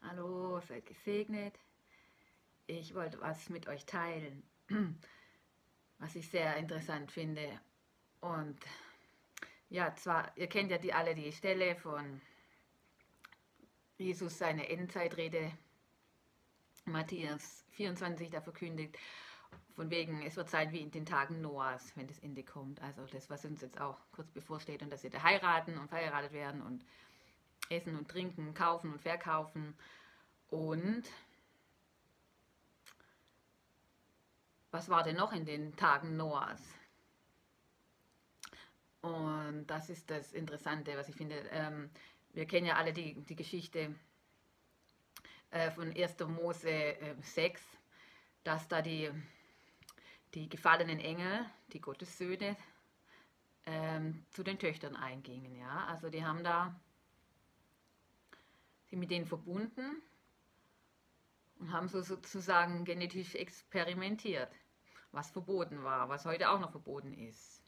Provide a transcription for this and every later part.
Hallo, seid gesegnet. Ich wollte was mit euch teilen, was ich sehr interessant finde. Und ja, zwar, ihr kennt ja alle die Stelle von Jesus, seine Endzeitrede, Matthäus 24, da verkündigt, von wegen, es wird sein wie in den Tagen Noahs, wenn das Ende kommt. Also das, was uns jetzt auch kurz bevorsteht, und dass sie da heiraten und verheiratet werden und essen und trinken, kaufen und verkaufen. Und was war denn noch in den Tagen Noahs? Und das ist das Interessante, was ich finde. Wir kennen ja alle die Geschichte von 1. Mose 6, dass da die gefallenen Engel, die Gottessöhne, zu den Töchtern eingingen. Ja? Also die haben da sie mit denen verbunden und haben so sozusagen genetisch experimentiert, was verboten war, was heute auch noch verboten ist.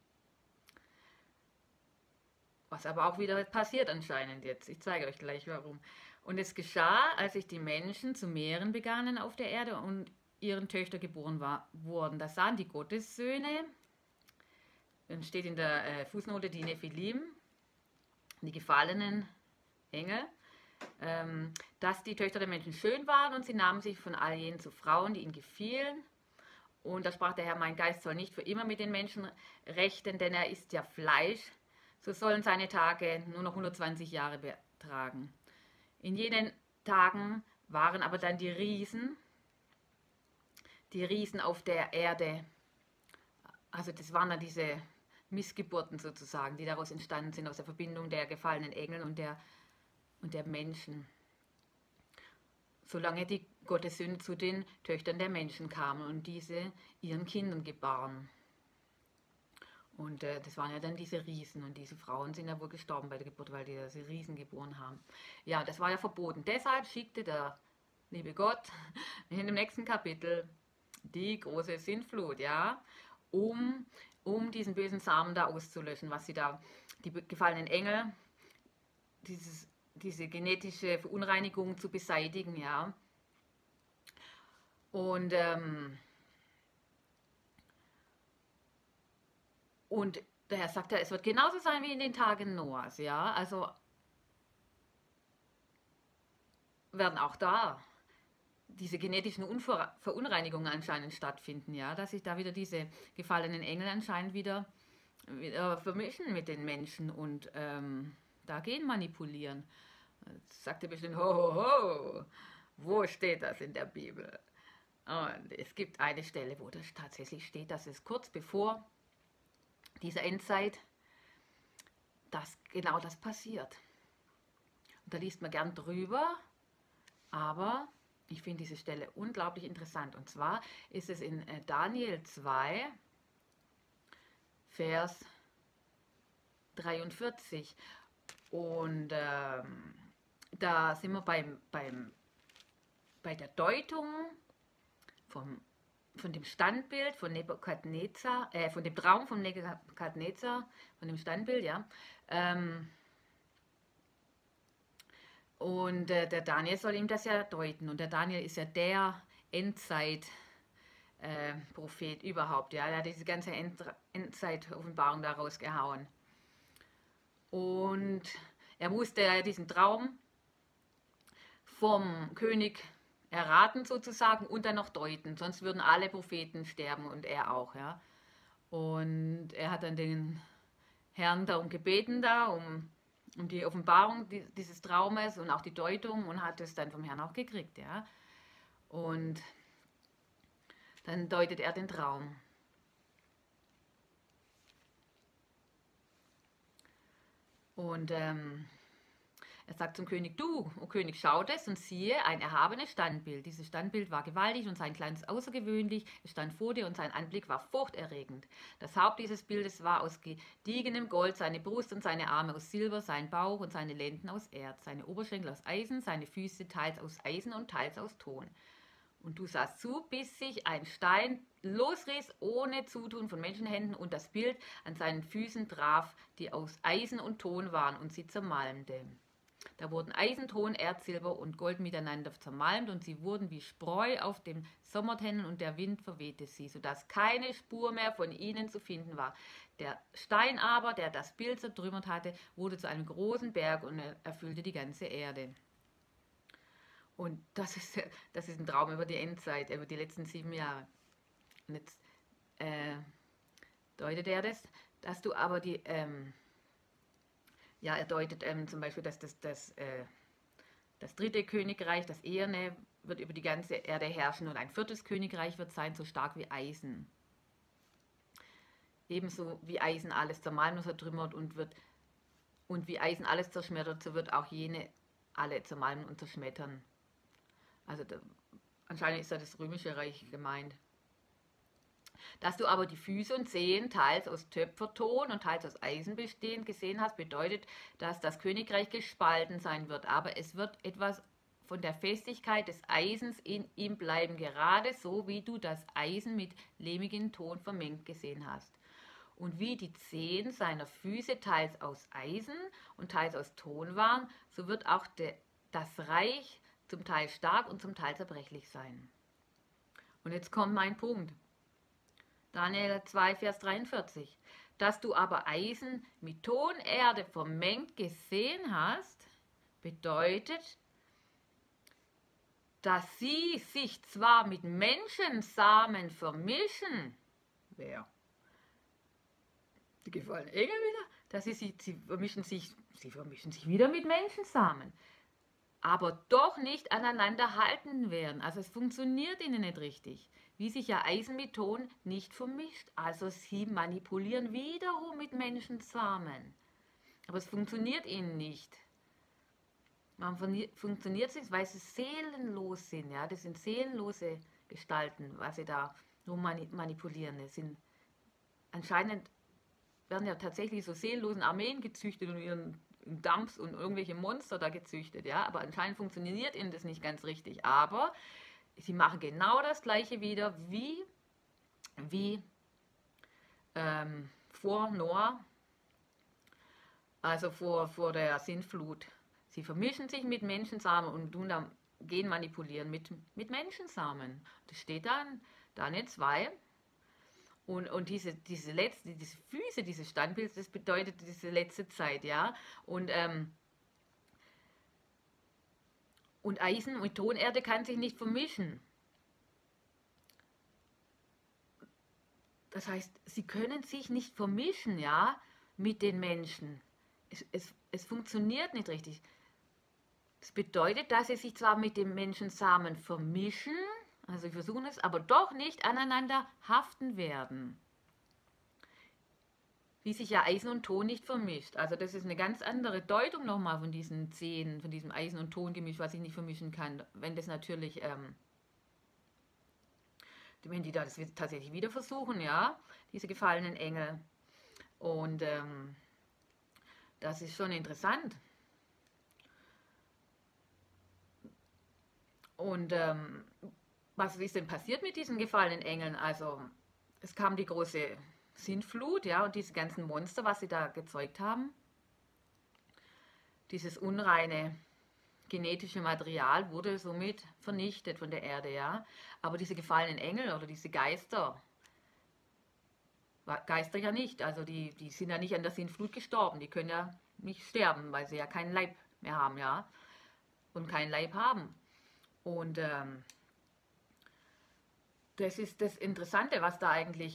Was aber auch wieder passiert anscheinend jetzt. Ich zeige euch gleich warum. Und es geschah, als sich die Menschen zu mehren begannen auf der Erde und ihren Töchter geboren wurden. Da sahen die Gottessöhne, dann steht in der Fußnote die Nephilim, die gefallenen Engel, dass die Töchter der Menschen schön waren und sie nahmen sich von all jenen zu Frauen, die ihnen gefielen. Und da sprach der Herr, mein Geist soll nicht für immer mit den Menschen rechten, denn er ist ja Fleisch. So sollen seine Tage nur noch 120 Jahre betragen. In jenen Tagen waren aber dann die Riesen auf der Erde. Also das waren dann diese Missgeburten sozusagen, die daraus entstanden sind, aus der Verbindung der gefallenen Engel und der Menschen. Solange die Gottessöhne zu den Töchtern der Menschen kamen und diese ihren Kindern gebaren. Und das waren ja dann diese Riesen, und diese Frauen sind ja wohl gestorben bei der Geburt, weil die diese Riesen geboren haben. Ja, das war ja verboten. Deshalb schickte der liebe Gott in dem nächsten Kapitel die große Sintflut, ja, um diesen bösen Samen da auszulöschen, was sie da, die gefallenen Engel, diese genetische Verunreinigung zu beseitigen, ja. Und der Herr sagt ja, es wird genauso sein wie in den Tagen Noahs, ja. Also werden auch da diese genetischen Verunreinigungen anscheinend stattfinden, ja, dass sich da wieder diese gefallenen Engel anscheinend wieder vermischen mit den Menschen und da Gen manipulieren. Jetzt sagt ihr bestimmt, ho, ho, ho, wo steht das in der Bibel? Und es gibt eine Stelle, wo das tatsächlich steht, dass es kurz bevor dieser Endzeit, dass genau das passiert. Und da liest man gern drüber, aber ich finde diese Stelle unglaublich interessant. Und zwar ist es in Daniel 2, Vers 43. Und da sind wir bei der Deutung von dem Standbild von Nebukadnezar, von dem Traum von Nebukadnezar, von dem Standbild, ja. Und der Daniel soll ihm das ja deuten. Und der Daniel ist ja der Endzeit-Prophet überhaupt, ja. Er hat diese ganze Endzeit-Offenbarung da rausgehauen. Und er musste diesen Traum vom König erraten sozusagen und dann noch deuten, sonst würden alle Propheten sterben und er auch, ja. Und er hat dann den Herrn darum gebeten um die Offenbarung dieses Traumes und auch die Deutung und hat es dann vom Herrn auch gekriegt, ja. Und dann deutet er den Traum. Und er sagt zum König, du, o König, schautest und siehe, ein erhabenes Standbild. Dieses Standbild war gewaltig und sein Glanz außergewöhnlich. Es stand vor dir und sein Anblick war furchterregend. Das Haupt dieses Bildes war aus gediegenem Gold, seine Brust und seine Arme aus Silber, sein Bauch und seine Lenden aus Erz, seine Oberschenkel aus Eisen, seine Füße teils aus Eisen und teils aus Ton. Und du sahst zu, bis sich ein Stein losriss, ohne Zutun von Menschenhänden, und das Bild an seinen Füßen traf, die aus Eisen und Ton waren, und sie zermalmte. Da wurden Eisen, Ton, Erz, Silber und Gold miteinander zermalmt und sie wurden wie Spreu auf dem Sommertennen und der Wind verwehte sie, sodass keine Spur mehr von ihnen zu finden war. Der Stein aber, der das Bild zertrümmert hatte, wurde zu einem großen Berg und erfüllte die ganze Erde. Und das ist ein Traum über die Endzeit, über die letzten 7 Jahre. Und jetzt deutet er das, dass du aber ja, er deutet zum Beispiel, dass das dritte Königreich, das Eherne, wird über die ganze Erde herrschen und ein viertes Königreich wird sein, so stark wie Eisen. Ebenso wie Eisen alles zermalmt und zertrümmert und wie Eisen alles zerschmettert, so wird auch jene alle zermalmen und zerschmettern. Also anscheinend ist da das römische Reich gemeint. Dass du aber die Füße und Zehen teils aus Töpferton und teils aus Eisen bestehend gesehen hast, bedeutet, dass das Königreich gespalten sein wird. Aber es wird etwas von der Festigkeit des Eisens in ihm bleiben, gerade so wie du das Eisen mit lehmigem Ton vermengt gesehen hast. Und wie die Zehen seiner Füße teils aus Eisen und teils aus Ton waren, so wird auch das Reich zum Teil stark und zum Teil zerbrechlich sein. Und jetzt kommt mein Punkt. Daniel 2, Vers 43. Dass du aber Eisen mit Tonerde vermengt gesehen hast, bedeutet, dass sie sich zwar mit Menschensamen vermischen. Wer? Die gefallenen Engel wieder? Dass sie vermischen sich wieder mit Menschensamen. Aber doch nicht aneinander halten werden. Also es funktioniert ihnen nicht richtig. Wie sich ja Eisen mit Ton nicht vermischt. Also sie manipulieren wiederum mit Menschensamen. Aber es funktioniert ihnen nicht. Man funktioniert es, weil sie seelenlos sind. Ja? Das sind seelenlose Gestalten, was sie da manipulieren. Das sind anscheinend werden ja tatsächlich so seelenlosen Armeen gezüchtet und ihren Dumps und irgendwelche Monster da gezüchtet, ja, aber anscheinend funktioniert ihnen das nicht ganz richtig, aber sie machen genau das gleiche wieder wie vor Noah, also vor der Sintflut. Sie vermischen sich mit Menschensamen und tun dann Gen manipulieren mit Menschensamen. Das steht dann Daniel 2. Und diese Füße dieses Standbilds, das bedeutet diese letzte Zeit, ja. Und Eisen und Tonerde kann sich nicht vermischen. Das heißt, sie können sich nicht vermischen, ja, mit den Menschen. Es funktioniert nicht richtig. Das bedeutet, dass sie sich zwar mit dem Menschensamen vermischen, also sie versuchen es, aber doch nicht aneinander haften werden. Wie sich ja Eisen und Ton nicht vermischt. Also das ist eine ganz andere Deutung nochmal von diesen Zehen, von diesem Eisen- und Tongemisch, was ich nicht vermischen kann. Wenn das natürlich, wenn die das tatsächlich wieder versuchen, ja, diese gefallenen Engel. Und das ist schon interessant. Und was ist denn passiert mit diesen gefallenen Engeln? Also es kam die große Sintflut, ja, und diese ganzen Monster, was sie da gezeugt haben, dieses unreine genetische Material wurde somit vernichtet von der Erde, ja. Aber diese gefallenen Engel oder diese Geister ja nicht, also die sind ja nicht an der Sintflut gestorben, die können ja nicht sterben, weil sie ja keinen Leib mehr haben, ja, und keinen Leib haben. Und das ist das Interessante, was da eigentlich,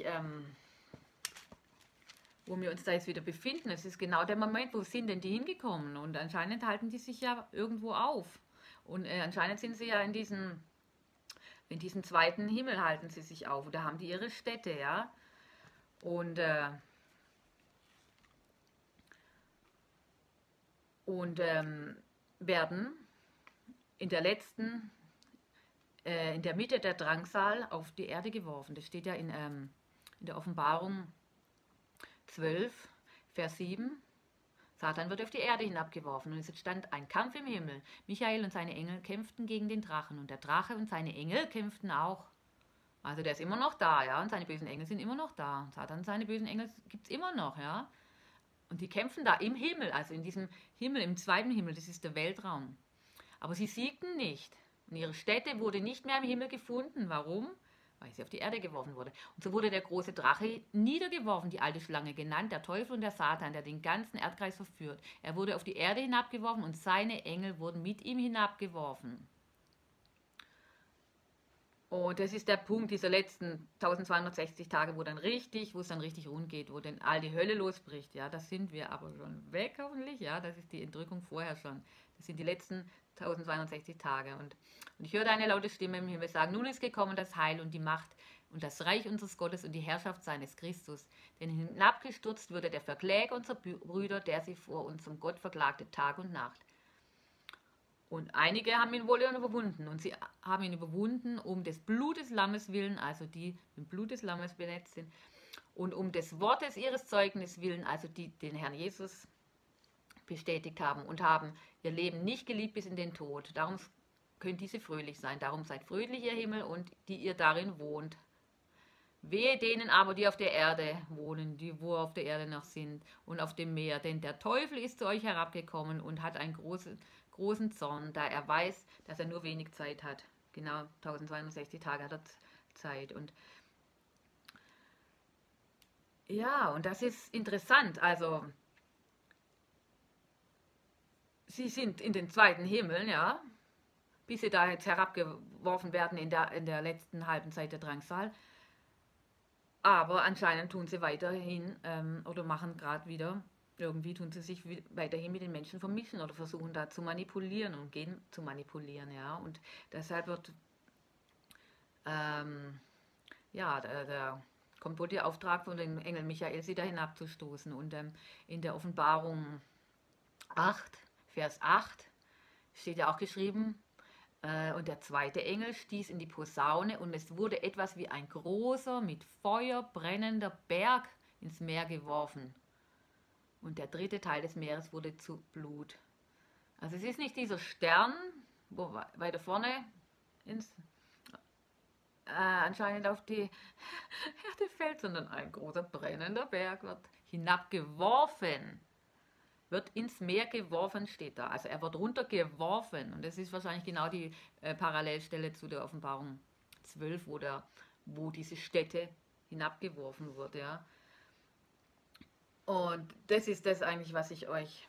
wo wir uns da jetzt wieder befinden. Es ist genau der Moment, wo sind denn die hingekommen? Und anscheinend halten die sich ja irgendwo auf. Und anscheinend sind sie ja in diesem zweiten Himmel halten sie sich auf. Und da haben die ihre Städte, ja. Und werden in der Mitte der Drangsal auf die Erde geworfen. Das steht ja in der Offenbarung 12, Vers 7. Satan wird auf die Erde hinabgeworfen und es entstand ein Kampf im Himmel. Michael und seine Engel kämpften gegen den Drachen und der Drache und seine Engel kämpften auch. Also der ist immer noch da, ja, und seine bösen Engel sind immer noch da. Satan und seine bösen Engel gibt es immer noch, ja. Und die kämpfen da im Himmel, also in diesem Himmel, im zweiten Himmel, das ist der Weltraum. Aber sie siegten nicht. Und ihre Stätte wurde nicht mehr im Himmel gefunden. Warum? Weil sie auf die Erde geworfen wurde. Und so wurde der große Drache niedergeworfen, die alte Schlange genannt, der Teufel und der Satan, der den ganzen Erdkreis verführt. Er wurde auf die Erde hinabgeworfen und seine Engel wurden mit ihm hinabgeworfen. Und das ist der Punkt dieser letzten 1260 Tage, wo es dann richtig rund geht, wo dann all die Hölle losbricht. Ja, das sind wir aber schon weg, hoffentlich. Ja, das ist die Entrückung vorher schon. Das sind die letzten 1260 Tage. Und ich hörte eine laute Stimme im Himmel sagen: Nun ist gekommen das Heil und die Macht und das Reich unseres Gottes und die Herrschaft seines Christus. Denn hinabgestürzt wurde der Verkläger unserer Brüder, der sie vor unserem Gott verklagte Tag und Nacht. Und einige haben ihn wohl überwunden. Und sie haben ihn überwunden um des Blutes Lammes willen, also die im Blut des Lammes benetzt sind, und um des Wortes ihres Zeugnisses willen, also die den Herrn Jesus bestätigt haben und haben ihr Leben nicht geliebt bis in den Tod. Darum könnt diese fröhlich sein. Darum seid fröhlich, ihr Himmel, und die ihr darin wohnt. Wehe denen aber, die auf der Erde wohnen, die wo auf der Erde noch sind und auf dem Meer. Denn der Teufel ist zu euch herabgekommen und hat einen großen Zorn, da er weiß, dass er nur wenig Zeit hat. Genau 1260 Tage hat er Zeit. Und ja, und das ist interessant. Also, sie sind in den zweiten Himmel, ja, bis sie da jetzt herabgeworfen werden in der letzten halben Zeit der Drangsal. Aber anscheinend tun sie weiterhin oder machen gerade wieder, irgendwie tun sie sich weiterhin mit den Menschen vermischen oder versuchen da zu manipulieren und gehen zu manipulieren, ja. Und deshalb wird, ja, da kommt wohl der Auftrag von dem Engel Michael, sie da hinabzustoßen. Und in der Offenbarung 8, Vers 8 steht ja auch geschrieben: Und der zweite Engel stieß in die Posaune, und es wurde etwas wie ein großer, mit Feuer brennender Berg ins Meer geworfen. Und der dritte Teil des Meeres wurde zu Blut. Also es ist nicht dieser Stern, wo weiter vorne anscheinend auf die Erde fällt, sondern ein großer brennender Berg wird hinabgeworfen. Wird ins Meer geworfen, steht da. Also er wird runtergeworfen. Und das ist wahrscheinlich genau die Parallelstelle zu der Offenbarung 12, wo diese Stätte hinabgeworfen wird. Ja. Und das ist das eigentlich, was ich euch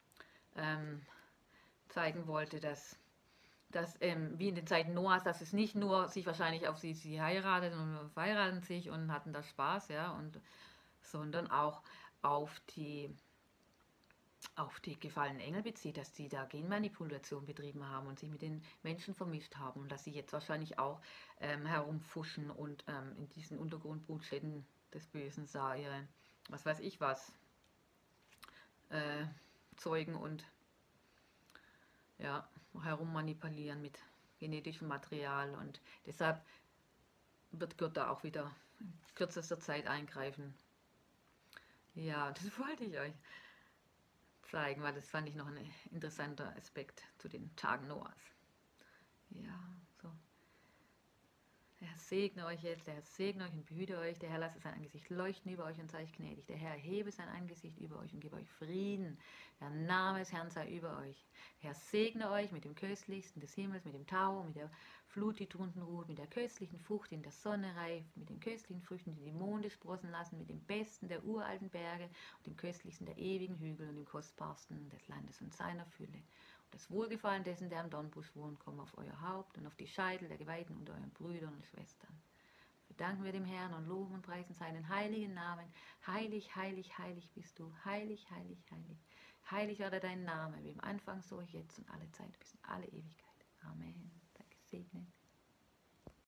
zeigen wollte, dass wie in den Zeiten Noahs, dass es nicht nur sich wahrscheinlich auf sie heirateten und verheiraten sich und hatten da Spaß, ja, sondern auch auf die gefallenen Engel bezieht, dass sie da Genmanipulation betrieben haben und sich mit den Menschen vermischt haben und dass sie jetzt wahrscheinlich auch herumfuschen und in diesen Untergrundbrutstätten des Bösen sah ihre, was weiß ich was, zeugen und ja, herummanipulieren mit genetischem Material, und deshalb wird Gott da auch wieder in kürzester Zeit eingreifen. Ja, das wollte ich euch zeigen, weil das fand ich noch ein interessanter Aspekt zu den Tagen Noahs. Ja, so. Der Herr segne euch jetzt, der Herr segne euch und behüte euch, der Herr lasse sein Angesicht leuchten über euch und sei euch gnädig, der Herr erhebe sein Angesicht über euch und gebe euch Frieden, der Name des Herrn sei über euch, der Herr segne euch mit dem Köstlichsten des Himmels, mit dem Tau, mit der Flut, die drunten ruht, mit der köstlichen Frucht, die in der Sonne reift, mit den köstlichen Früchten, die die Monde sprossen lassen, mit dem Besten der uralten Berge und dem köstlichsten der ewigen Hügel und dem kostbarsten des Landes und seiner Fülle. Das Wohlgefallen dessen, der am Dornbusch wohnt, komme auf euer Haupt und auf die Scheitel der Geweihten unter euren Brüdern und Schwestern. Verdanken wir dem Herrn und loben und preisen seinen heiligen Namen. Heilig, heilig, heilig bist du. Heilig, heilig, heilig. Heilig werde dein Name, wie im Anfang, so jetzt und alle Zeit bis in alle Ewigkeit. Amen. Sei gesegnet.